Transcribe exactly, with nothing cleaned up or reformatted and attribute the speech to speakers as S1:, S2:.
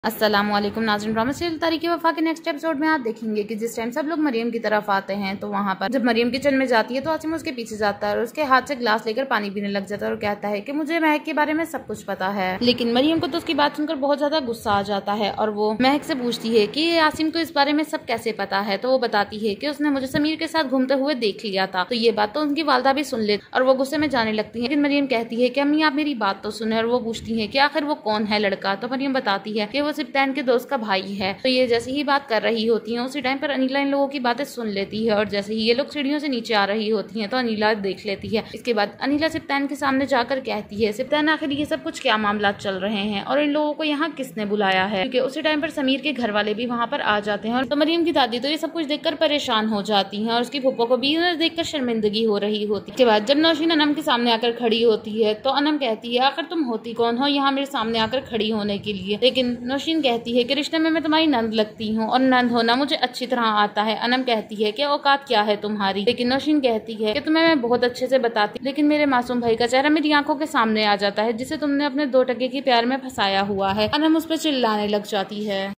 S1: अस्सलामुअलैकुम नाज़रीन, drama serial तारीक़ वफ़ा के नेक्स्ट एपिसोड में आप देखेंगे कि जिस टाइम सब लोग मरियम की तरफ आते हैं तो वहाँ पर जब मरियम किचन में जाती है तो आसिम उसके पीछे जाता है और उसके हाथ से ग्लास लेकर पानी पीने लग जाता है और कहता है कि मुझे महक के बारे में सब कुछ पता है। लेकिन मरियम को तो उसकी बात सुनकर बहुत ज्यादा गुस्सा आ जाता है और वो महक से पूछती है कि आसिम को इस बारे में सब कैसे पता है। तो वो बताती है कि उसने मुझे समीर के साथ घूमते हुए देख लिया था। तो ये बात तो उनकी वालदा भी सुन लेती और वो गुस्से में जाने लगती है। लेकिन मरियम कहती है कि अम्मी आप मेरी बात तो सुने और वो पूछती है कि आखिर वो कौन है लड़का। तो मरियम बताती है कि वो सिप्तान के दोस्त का भाई है। तो ये जैसे ही बात कर रही होती है उसी टाइम पर अनिला इन लोगों की बातें सुन लेती है और जैसे ही ये लोग सीढ़ियों से नीचे आ रही होती हैं तो अनिला देख लेती है। इसके बाद अनिला सिप्तान के सामने जाकर कहती है, सिप्तान आखिर ये सब कुछ क्या मामला चल रहे हैं और इन लोगों को यहाँ किसने बुलाया है। क्योंकि उसी टाइम पर समीर के घर वाले भी वहाँ पर आ जाते हैं और तो मरियम की दादी तो ये सब कुछ देखकर परेशान हो जाती है और उसकी फूफो को भी उन्हें देखकर शर्मिंदगी हो रही होती है। इसके बाद जब नौशीन अनम के सामने आकर खड़ी होती है तो अनम कहती है, आखिर तुम होती कौन हो यहाँ मेरे सामने आकर खड़ी होने के लिए। लेकिन नौशीन कहती है कि रिश्ते में मैं तुम्हारी नंद लगती हूँ और नंद होना मुझे अच्छी तरह आता है। अनम कहती है कि औकात क्या है तुम्हारी। लेकिन नौशीन कहती है कि तुम्हें मैं बहुत अच्छे से बताती, लेकिन मेरे मासूम भाई का चेहरा मेरी आंखों के सामने आ जाता है जिसे तुमने अपने दो टके के प्यार में फंसाया हुआ है। अनम उस पर चिल्लाने लग जाती है।